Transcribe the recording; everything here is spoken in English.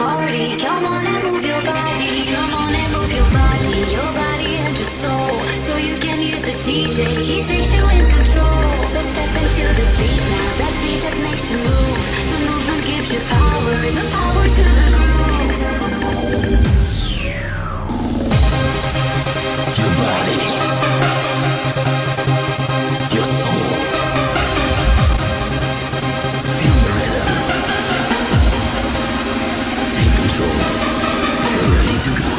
party. Come on and move your body. Come on and move your body and your soul. So you can hear the DJ. He takes you in control. So step into this beat now. That beat that makes you move. The movement gives you power. The power to the groove. Your body. Your soul. Feel the rhythm. Take control. You're ready to go.